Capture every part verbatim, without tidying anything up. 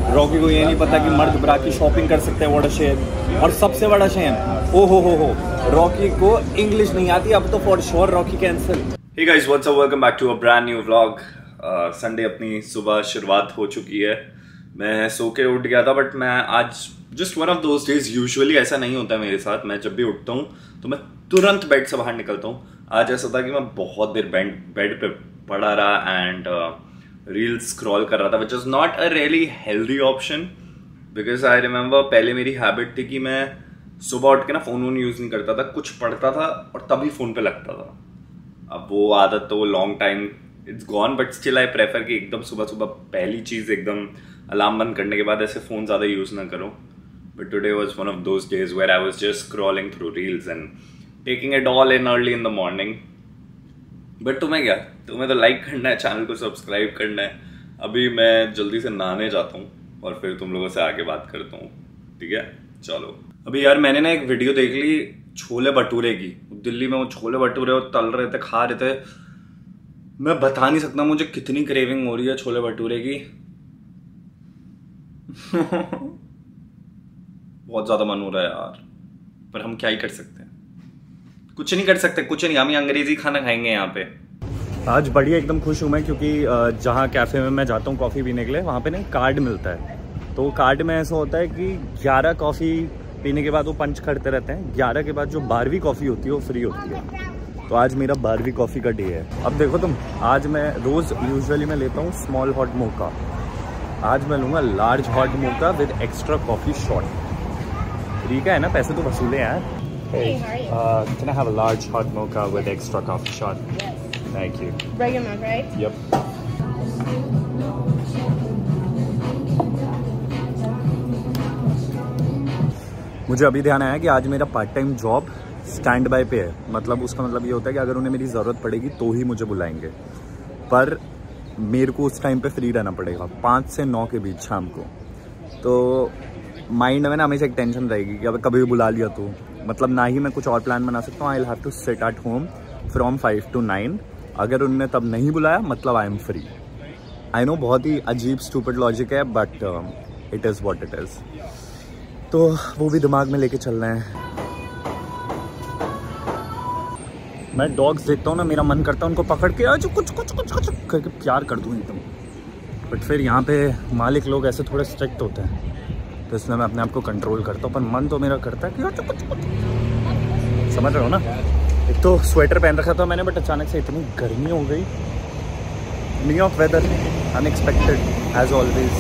Rocky को ये नहीं पता कि मर्द ब्रा की शॉपिंग कर सकते हैं, व्हाट अ शेम। और सबसे बड़ा शेम, ओ हो हो हो रॉकी को इंग्लिश नहीं आती, अब तो for sure Rocky cancel. Hey guys, what's up, welcome back to a brand new vlog. Sunday अपनी सुबह शुरुआत हो चुकी है। मैं सो के उठ गया था, बट मैं आज just one of those days, usually ऐसा नहीं होता मेरे साथ। मैं जब भी उठता हूँ तो मैं तुरंत बेड से बाहर निकलता हूँ। आज ऐसा था कि मैं बहुत देर बेड बेड पे पड़ा रहा एंड रील्स स्क्रॉल कर रहा था, which is not a really healthy option, because I remember पहले मेरी हैबिट थी कि मैं सुबह उठ के ना फ़ोन वोन यूज़ नहीं करता था, कुछ पढ़ता था और तभी फ़ोन पे लगता था। अब वो आदत तो long time it's gone, but still I prefer कि एकदम सुबह सुबह पहली चीज़ एकदम अलार्म बंद करने के बाद ऐसे फ़ोन ज़्यादा यूज़ ना करो। But today was one of those days where I was just scrolling through reels and taking it all in early in the morning. But तुम्हें क्या, तुम्हें तो लाइक करना है, चैनल को सब्सक्राइब करना है। अभी मैं जल्दी से नहाने जाता हूँ और फिर तुम लोगों से आगे बात करता हूँ, ठीक है? चलो। अभी यार मैंने ना एक वीडियो देख ली छोले भटूरे की। दिल्ली में वो छोले भटूरे वो तल रहे थे, खा रहे थे। मैं बता नहीं सकता मुझे कितनी क्रेविंग हो रही है छोले भटूरे की। बहुत ज्यादा मन हो रहा है यार, पर हम क्या ही कर सकते हैं? कुछ नहीं कर सकते, कुछ नहीं। हम ही अंग्रेजी खाना खाएंगे यहाँ पे। आज बढ़िया एकदम खुश हूँ मैं, क्योंकि जहाँ कैफे में मैं जाता हूँ कॉफ़ी पीने के लिए, वहाँ पे ना कार्ड मिलता है। तो कार्ड में ऐसा होता है कि ग्यारह कॉफ़ी पीने के बाद वो पंच करते रहते हैं। ग्यारह के बाद जो बारहवीं कॉफ़ी होती है वो फ्री होती है। तो आज मेरा बारहवीं कॉफ़ी का डे है। अब देखो तुम, आज मैं रोज़ यूजुअली मैं लेता हूँ स्मॉल हॉट मोका। आज मैं लूँगा large hot mocha with extra coffee shot. ठीक है ना, पैसे तो वसूले यार। Hey, how are you? Uh, can I have a large hot mocha with extra coffee shot? Yes. Thank you. Regular milk, right? Yep. मुझे अभी ध्यान आया कि आज मेरा part time job standby पे है। मतलब उसका मतलब ये होता है कि अगर उन्हें मेरी ज़रूरत पड़ेगी तो ही मुझे बुलाएंगे, पर मेरे को उस टाइम पे फ्री रहना पड़ेगा, पाँच से नौ के बीच शाम को। तो माइंड में ना हमेशा एक टेंशन रहेगी कि अब कभी भी बुला लिया तो, मतलब ना ही मैं कुछ और प्लान बना सकता हूँ। I will have to sit at home from five to nine. अगर उन्होंने तब नहीं बुलाया मतलब I am free. I know बहुत ही अजीब स्टूपिड लॉजिक है, but it is what it is. तो वो भी दिमाग में लेके चलना है। मैं डॉग्स देखता हूँ ना, मेरा मन करता है उनको पकड़ के आज कुछ कुछ कुछ कुछ करके प्यार कर दूँ एकदम। बट फिर यहाँ पे मालिक लोग ऐसे थोड़े स्ट्रिक्ट होते हैं, तो इसलिए मैं अपने आप को कंट्रोल करता हूँ। पर मन तो मेरा करता है कि कुछ कुछ कुछ, समझ रहे हो ना? एक तो स्वेटर पहन रखा था मैंने, बट अचानक से इतनी गर्मी हो गई। New York weather unexpected as always.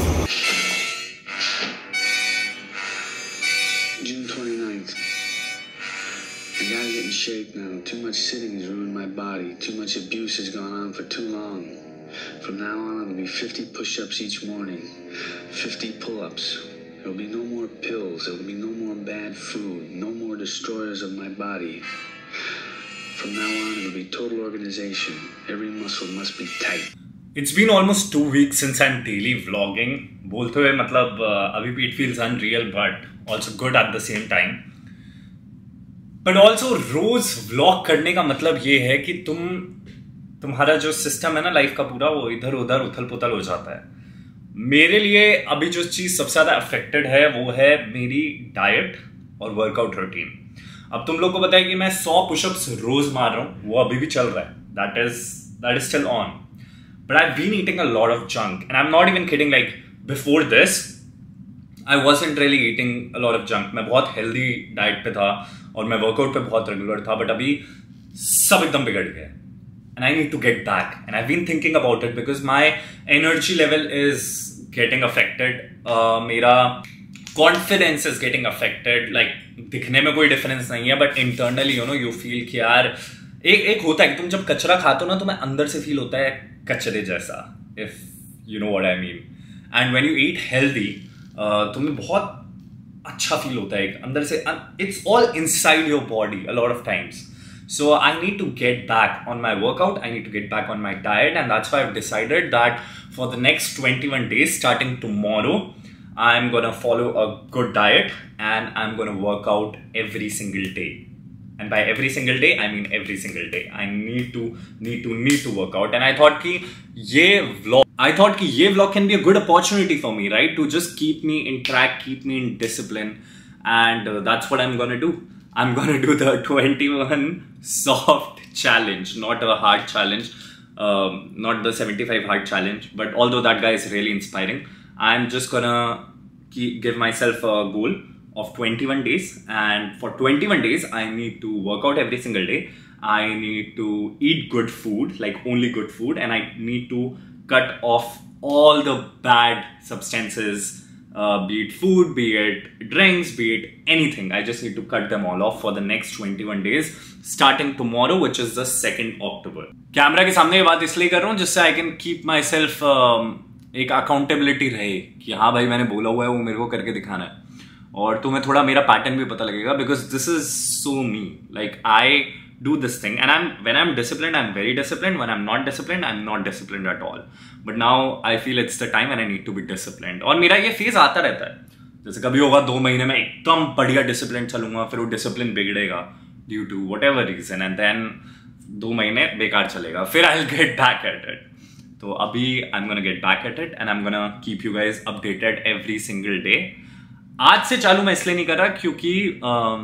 June twenty-ninth. I gotta get in shape now. Too much sitting has ruined my body. Too much abuse has gone on for too long. From now on, it'll be fifty push-ups each morning, fifty pull-ups. There'll be no more pills. There'll be no more bad food. No more destroyers of my body. From now on, it'll be total organization. Every muscle must be tight. It's been almost two weeks since I'm daily vlogging. बोलते हुए मतलब अभी भी it feels unreal, but also good at the same time. But also rose vlog करने का मतलब ये है कि तुम तुम्हारा जो सिस्टम है ना लाइफ का पूरा, वो इधर उधर उथल पुथल हो जाता है। मेरे लिए अभी जो चीज सबसे ज्यादा अफेक्टेड है वो है मेरी डाइट और वर्कआउट रूटीन। अब तुम लोग को पता है कि मैं सौ पुशअप्स रोज मार रहा हूँ, वो अभी भी चल रहा है। That is that is still on. But I have been eating a lot of junk and I am not even kidding. Like before this I wasn't really eating a lot of junk. मैं बहुत healthy diet पे था और मैं workout पे बहुत regular था, but अभी सब एकदम बिगड़ गया। And I need to get back. And I've been thinking about it because my energy level is getting affected. Uh, मेरा confidence is getting affected. Like दिखने में कोई difference नहीं है, but internally you know you feel कि यार एक एक होता है कि तुम जब कचरा खाते हो ना, तुम्हें अंदर से feel होता है कचरे जैसा, if you know what I mean. And when you eat healthy, uh, तुम्हें बहुत अच्छा feel होता है अंदर से. It's all inside your body a lot of times. So I need to get back on my workout. I need to get back on my diet, and that's why I've decided that for the next twenty-one days, starting tomorrow, I'm gonna follow a good diet and I'm gonna work out every single day. And by every single day, I mean every single day. I need to need to need to work out. And I thought कि ये vlog I thought कि ये vlog can be a good opportunity for me, right? To just keep me in track, keep me in discipline, and uh, that's what I'm gonna do. I'm gonna do the twenty-one soft challenge, not a hard challenge, um, not the seventy-five hard challenge. But although that guy is really inspiring, I'm just gonna keep, give myself a goal of twenty-one days, and for twenty-one days I need to work out every single day. I need to eat good food, like only good food, and I need to cut off all the bad substances, uh, be it food, be it drinks, be it anything. I just need to cut them all off for the next twenty-one days, starting tomorrow, which is the second October. Camera के सामने ये बात इसलिए कर रहा हूँ जिससे I can keep myself um, एक अकाउंटेबिलिटी रहे कि हाँ भाई मैंने बोला हुआ है वो मेरे को करके दिखाना है, और तुम्हें थोड़ा मेरा पैटर्न भी पता लगेगा, because this is so me. Like I do this thing and I am when I am disciplined I am very disciplined, when I am not disciplined I am not disciplined at all. But now I feel it's the time and I need to be disciplined. और मेरा ये phase आता रहता है, जैसे कभी होगा दो महीने में एकदम बढ़िया डिसिप्लिन चलूंगा, फिर वो डिसिप्लिन बिगड़ेगा due to whatever reason, and then दो महीने बेकार चलेगा, फिर I will get back at it. तो अभी I am gonna get back at it and I am gonna keep you guys updated every single day. आज से चालू मैं इसलिए नहीं कर रहा क्योंकि uh,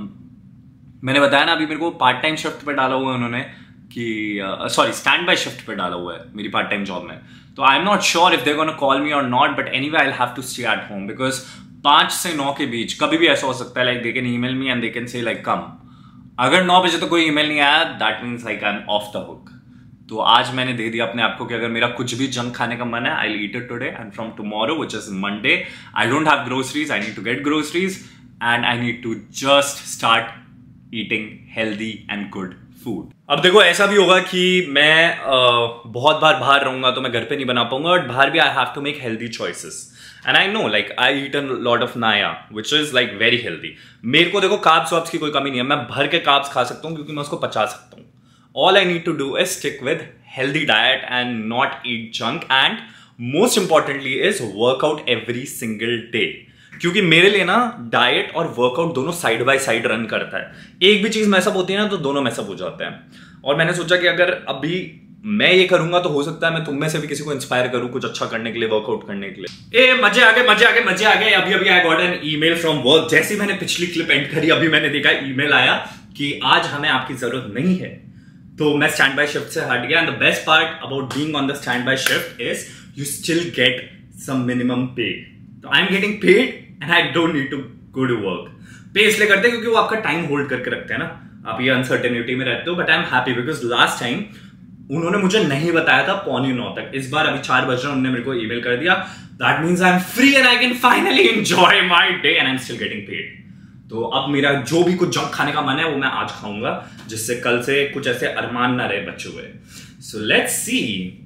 मैंने बताया ना अभी मेरे को पार्ट टाइम शिफ्ट पे डाला हुआ है उन्होंने, कि सॉरी स्टैंड बाय शिफ्ट पे डाला हुआ है मेरी पार्ट टाइम जॉब में. तो I am not sure if they gonna call me और not, but anyway I will have to stay at home, because पांच से नौ के बीच कभी भी ऐसा हो सकता है, like they can email me and they can say like come. अगर नौ बजे तो कोई ईमेल नहीं आया, that means like I am off the hook. तो आज मैंने दे दिया अपने आप को कि अगर मेरा कुछ भी जंक खाने का मन है, I will eat it today, and from tomorrow which is Monday I don't have groceries, I need to get groceries and I need to just start eating healthy and good food. अब देखो ऐसा भी होगा कि मैं uh, बहुत बार बाहर रहूंगा तो मैं घर पे नहीं बना पाऊंगा, और बाहर भी I have to make healthy choices. And I know like I eat a lot of Naya which is like very healthy. मेरे को देखो कार्ब्स वाब्स की कोई कमी नहीं है, मैं भर के कार्ब्स खा सकता हूँ क्योंकि मैं उसको पचा सकता हूँ. All I need to do is stick with healthy diet and not eat junk, and most importantly is work out every single day. क्योंकि मेरे लिए ना डाइट और वर्कआउट दोनों साइड बाय साइड रन करता है. एक भी चीज मैसअप होती है ना तो दोनों मैसअप हो जाते हैं. और मैंने सोचा कि अगर अभी मैं ये करूंगा तो हो सकता है मैं तुम में से भी किसी को इंस्पायर करूं कुछ अच्छा करने के लिए, वर्कआउट करने के लिए. ए मजे आ गए मजे आ गए मजे आ गए. अभी अभी I got an email from work. जैसे मैंने पिछली क्लिप एंड करी अभी मैंने देखा ईमेल आया कि आज हमें आपकी जरूरत नहीं है. तो मैं स्टैंड बाय शिफ्ट से हट गया, and the best part about being on the standby shift is you still get some minimum pay. तो I am getting paid and I don't need to go to work. Pay इसलिए करते हैं क्योंकि वो आपका time hold करके रखते हैं ना, आप ये अनसर्टेनिटी में रहते हो. But I am happy because last time उन्होंने मुझे नहीं बताया था पौने नौ तक. इस बार अभी चार बज रहे उन्होंने मेरे को ईमेल कर दिया. That means I am free and I can finally enjoy my day and I am still getting paid. तो अब मेरा जो भी कुछ जंक खाने का मन है वो मैं आज खाऊंगा, जिससे कल से कुछ ऐसे अरमान ना रहे बचे हुए. So let's see.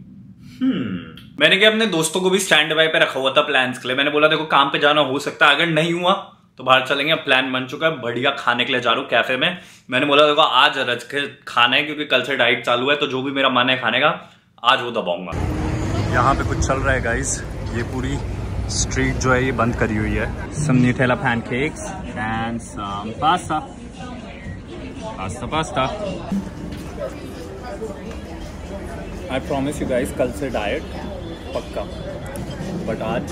हम्म मैंने क्या अपने दोस्तों को भी स्टैंड बाय पे रखा हुआ था प्लान्स के लिए. मैंने बोला देखो काम पे जाना हो सकता है, अगर नहीं हुआ तो बाहर चलेंगे. प्लान बन चुका है, बढ़िया खाने के लिए जा रहा हूँ कैफे में. मैंने बोला देखो आज रच के खाना है क्योंकि कल से डाइट चालू है, तो जो भी मेरा मन है खाने का आज वो दबाऊंगा. यहाँ पे कुछ चल रहा है गाइस, ये पूरी स्ट्रीट जो है ये बंद करी हुई है. Some Nutella pancakes and some pasta pasta pasta. I promise you guys कल से डाइट पक्का, बट आज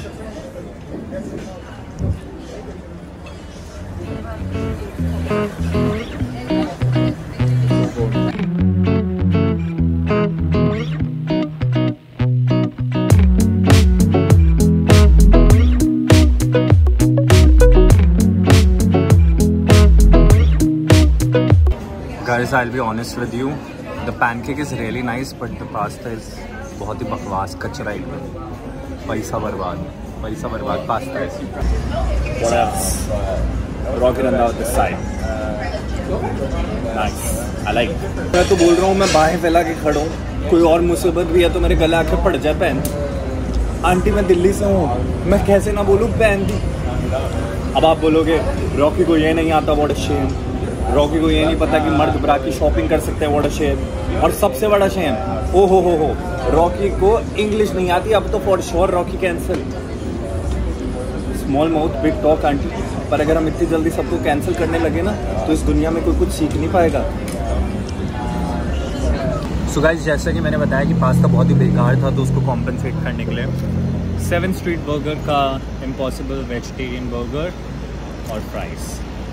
Guys, I'll be honest with you. The pancake is really nice, but the pasta is बहुत ही बकवास, कचरा एकदम. पैसा बर्बाद, पैसा बर्बाद पास्ता है. What else? Rocket on the other side. Nice. I like. मैं तो बोल रहा हूँ मैं बाहें फैला के खड़ा हूँ. कोई और मुसीबत भी है तो मेरे गले आके पड़ जाए पहन. आंटी मैं दिल्ली से हूँ, मैं कैसे ना बोलूँ पहन दी. अब आप बोलोगे रॉकी को ये नहीं आता, व्हाट अ शेम. रॉकी को ये नहीं पता कि मर्द ब्रा की शॉपिंग कर सकते हैं, व्हाट अ शेम. और सबसे बड़ा शेम, ओ हो हो हो रॉकी को इंग्लिश नहीं आती, अब तो for sure Rocky cancel. Small mouth big talk aunty. पर अगर हम इतनी जल्दी सबको कैंसिल करने लगे ना तो इस दुनिया में कोई कुछ सीख नहीं पाएगा. सो गाइस, जैसा कि मैंने बताया कि पास्ता बहुत ही बेकार था, तो उसको कॉम्पनसेट करने के लिए सेवन स्ट्रीट बर्गर का इम्पॉसिबल वेजिटेरियन बर्गर और फ्राइज़।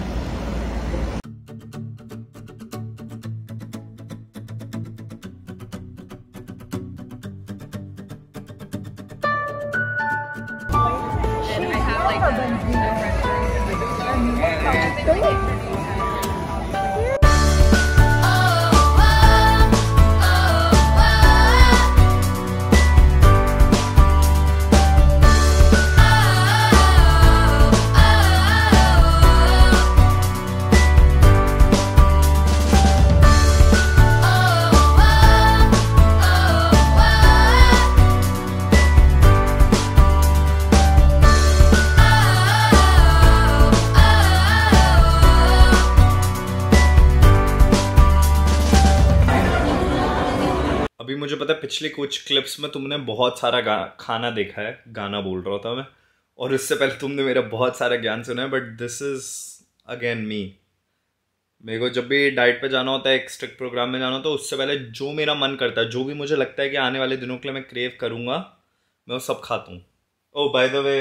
अभी मुझे पता है पिछले कुछ क्लिप्स में तुमने बहुत सारा खाना देखा है, गाना बोल रहा था मैं, और इससे पहले तुमने मेरा बहुत सारा ज्ञान सुना है, but this is again me. मेरे को जब भी डाइट पे जाना होता है, एक स्ट्रिक्ट प्रोग्राम में जाना होता है, उससे पहले जो मेरा मन करता है, जो भी मुझे लगता है कि आने वाले दिनों के लिए मैं क्रेव करूँगा, मैं वो सब खाता हूँ। Oh by the way,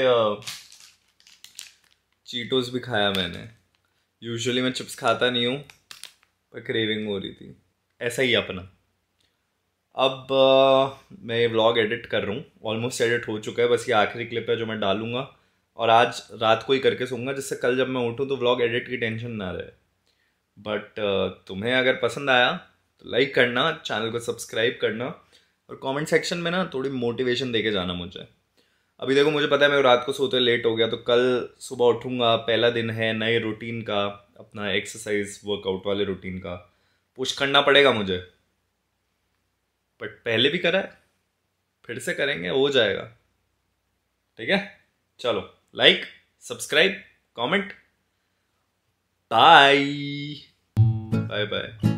Cheetos भी खाया मैंने। यूजुअली मैं चिप्स खाता नहीं हूँ, पर क्रेविंग हो रही थी, ऐसा ही अपना। अब uh, मैं ये व्लॉग एडिट कर रहा हूँ, ऑलमोस्ट एडिट हो चुका है, बस ये आखिरी क्लिप है जो मैं डालूंगा, और आज रात को ही करके सोऊंगा, जिससे कल जब मैं उठूँ तो व्लॉग एडिट की टेंशन ना रहे। बट uh, तुम्हें अगर पसंद आया तो लाइक करना, चैनल को सब्सक्राइब करना, और कमेंट सेक्शन में ना थोड़ी मोटिवेशन दे के जाना मुझे। अभी देखो, मुझे पता है मैं रात को सोते लेट हो गया, तो कल सुबह उठूँगा, पहला दिन है नए रूटीन का, अपना एक्सरसाइज वर्कआउट वाले रूटीन का, पुश करना पड़ेगा मुझे। बट पहले भी करा है, फिर से करेंगे, हो जाएगा। ठीक है, चलो like, subscribe, comment, bye bye bye.